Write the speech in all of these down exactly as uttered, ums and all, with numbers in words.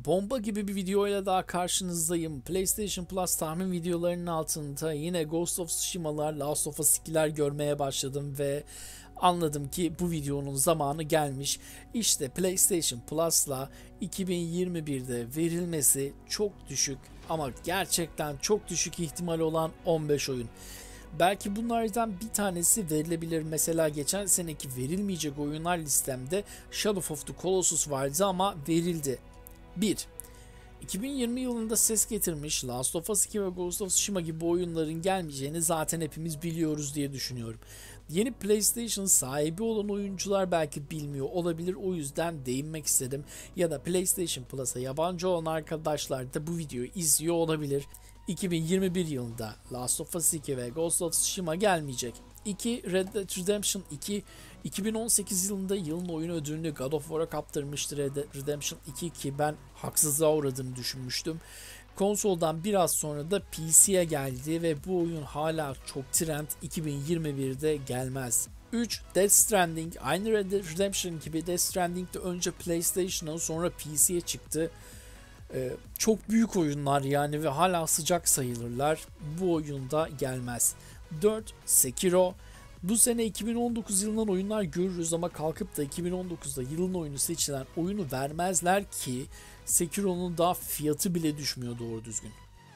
Bomba gibi bir videoyla daha karşınızdayım. PlayStation Plus tahmin videolarının altında yine Ghost of Tsushima'lar, Last of Us ikiler görmeye başladım ve anladım ki bu videonun zamanı gelmiş. İşte PlayStation Plus'la iki bin yirmi birde verilmesi çok düşük ama gerçekten çok düşük ihtimal olan on beş oyun. Belki bunlardan bir tanesi verilebilir. Mesela geçen seneki verilmeyecek oyunlar listemde Shadow of the Colossus vardı ama verildi. bir. iki bin yirmi yılında ses getirmiş Last of Us iki ve Ghost of Tsushima gibi oyunların gelmeyeceğini zaten hepimiz biliyoruz diye düşünüyorum. Yeni PlayStation sahibi olan oyuncular belki bilmiyor olabilir, o yüzden değinmek istedim. Ya da PlayStation Plus'a yabancı olan arkadaşlar da bu videoyu izliyor olabilir. iki bin yirmi bir yılında Last of Us iki ve Ghost of Tsushima gelmeyecek. iki. Red Dead Redemption iki iki bin on sekiz yılında yılın oyunu ödülünü God of War'a kaptırmıştı Red Dead Redemption iki ki ben haksızlığa uğradığını düşünmüştüm. Konsoldan biraz sonra da P C'ye geldi ve bu oyun hala çok trend, iki bin yirmi birde gelmez. üç. Death Stranding. Aynı Red Dead Redemption gibi Death Stranding de önce PlayStation'a sonra P C'ye çıktı. Ee, çok büyük oyunlar yani ve hala sıcak sayılırlar. Bu oyunda gelmez. dört. Sekiro. Bu sene iki bin on dokuz yılından oyunlar görürüz ama kalkıp da iki bin on dokuzda yılın oyunu seçilen oyunu vermezler ki Sekiro'nun daha fiyatı bile düşmüyor doğru düzgün.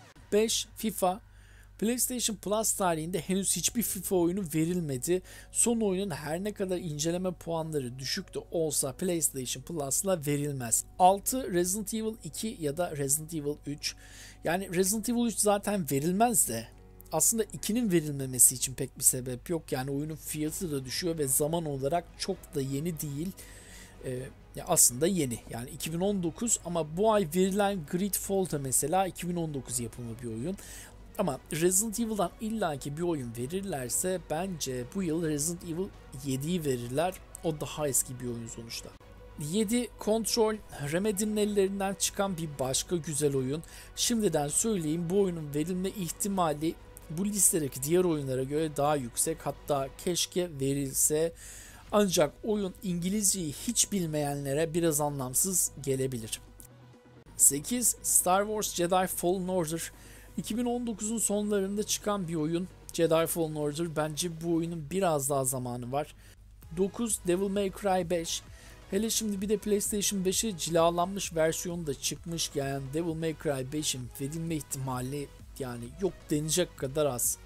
beş. FIFA. PlayStation Plus tarihinde henüz hiçbir FIFA oyunu verilmedi. Son oyunun her ne kadar inceleme puanları düşük de olsa PlayStation Plus'la verilmez. altı. Resident Evil iki ya da Resident Evil üç. Yani Resident Evil üç zaten verilmez de aslında ikinin verilmemesi için pek bir sebep yok. Yani oyunun fiyatı da düşüyor ve zaman olarak çok da yeni değil. Ee, ya aslında yeni. Yani iki bin on dokuz ama bu ay verilen Gridfall da mesela iki bin on dokuz yapımı bir oyun. Ama Resident Evil'dan illaki bir oyun verirlerse bence bu yıl Resident Evil yediyi verirler. O daha eski bir oyun sonuçta. yedi. Control. Remedy'nin ellerinden çıkan bir başka güzel oyun. Şimdiden söyleyeyim, bu oyunun verilme ihtimali bu listedeki diğer oyunlara göre daha yüksek. Hatta keşke verilse. Ancak oyun İngilizceyi hiç bilmeyenlere biraz anlamsız gelebilir. sekiz. Star Wars Jedi Fallen Order. iki bin on dokuzun sonlarında çıkan bir oyun. Jedi Fallen Order. Bence bu oyunun biraz daha zamanı var. dokuz. Devil May Cry beş. Hele şimdi bir de PlayStation beşe cilalanmış versiyonu da çıkmışken Devil May Cry beşin verilme ihtimali yani yok denecek kadar az.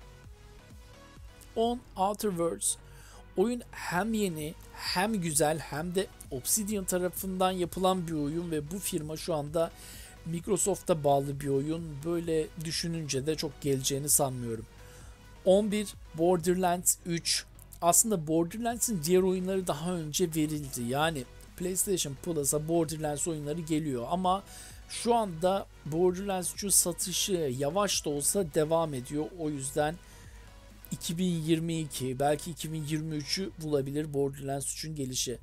on. Outer Worlds. Oyun hem yeni hem güzel hem de Obsidian tarafından yapılan bir oyun ve bu firma şu anda Microsoft'a bağlı bir oyun. Böyle düşününce de çok geleceğini sanmıyorum. on bir. Borderlands üç. Aslında Borderlands'in diğer oyunları daha önce verildi. Yani PlayStation Plus'a Borderlands oyunları geliyor ama şu anda Borderlands üçün satışı yavaş da olsa devam ediyor. O yüzden iki bin yirmi iki belki iki bin yirmi üçü bulabilir Borderlands üçün gelişi.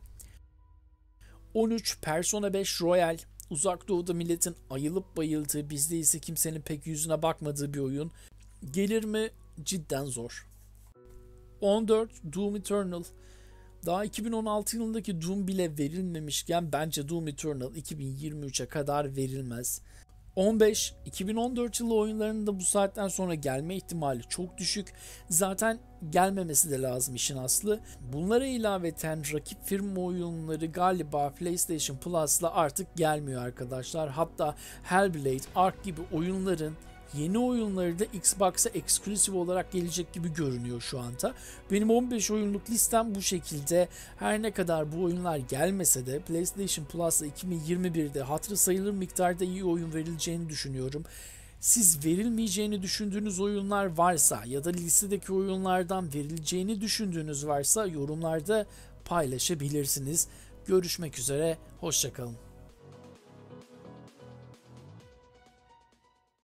on üç. Persona beş Royal. Uzak Doğu'da milletin ayılıp bayıldığı, bizde ise kimsenin pek yüzüne bakmadığı bir oyun. Gelir mi? Cidden zor. on dört. Doom Eternal. Daha iki bin on altı yılındaki Doom bile verilmemişken bence Doom Eternal iki bin yirmi üçe kadar verilmez. on beş. iki bin on dört yılı oyunlarının da bu saatten sonra gelme ihtimali çok düşük. Zaten gelmemesi de lazım işin aslı. Bunlara ilaveten rakip firma oyunları galiba PlayStation Plus'la artık gelmiyor arkadaşlar. Hatta Hellblade, Ark gibi oyunların yeni oyunları da Xbox'a eksklusif olarak gelecek gibi görünüyor şu anda. Benim on beş oyunluk listem bu şekilde. Her ne kadar bu oyunlar gelmese de PlayStation Plus'la iki bin yirmi birde hatırı sayılır miktarda iyi oyun verileceğini düşünüyorum. Siz verilmeyeceğini düşündüğünüz oyunlar varsa ya da listedeki oyunlardan verileceğini düşündüğünüz varsa yorumlarda paylaşabilirsiniz. Görüşmek üzere, hoşça kalın.